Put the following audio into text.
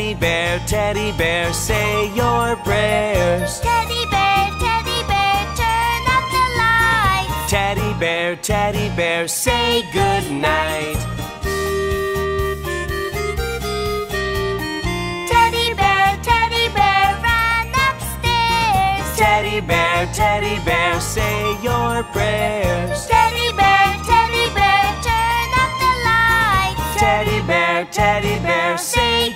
teddy bear, say your prayers. Teddy bear, turn up the lights. Teddy bear, say good night. Teddy bear, run upstairs. Teddy bear, say your prayers. Teddy bear, turn up the lights. Teddy bear, say